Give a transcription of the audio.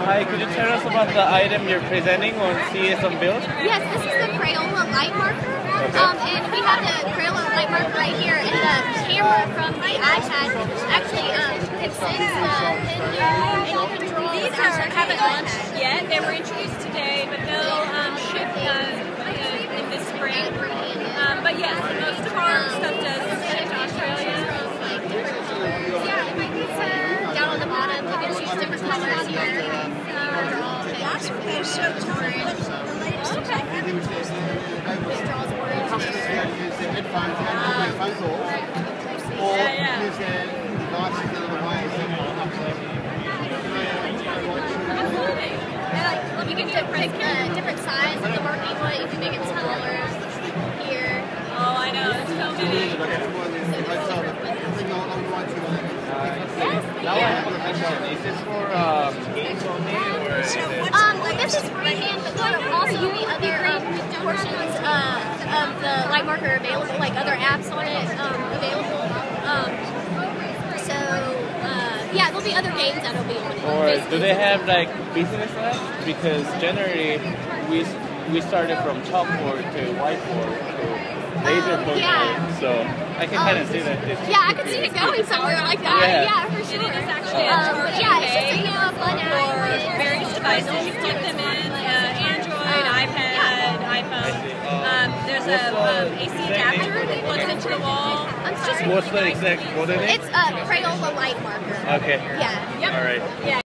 Hi, could you tell us about the item you're presenting on CES unveiled? Yes, this is the Crayola light marker, and we have the Crayola light marker right here, and the camera from the iPad actually can sense and you can draw. These haven't launched yet. They were introduced today, but they'll ship in this spring. But yes, most of our stuff does ship to Australia. Yeah, down on the bottom, you can choose different colors here. Okay, so tell me what the latest This draws words. You can pick different size of the marquee one. You can make it smaller here. Oh, I know. There's so many. Now I have a question. Is this for games only, or is it? This is freehand, but there will also be other portions of the light marker available, like other apps on it available. Yeah, there'll be other games that'll be on it. Or do they have like business apps? Because generally we started from chalkboard to whiteboard to laser pointer, so I can kind of see that. Yeah, I could see it going somewhere like that. Yeah, for sure. It is actually but yeah, it's just a fun app for various devices. You plug them in, Android, iPad, iPhone. There's a AC adapter that plugs into the wall. What's the exact model name? It's a Crayola light marker. Okay. Yeah. All right. Yeah.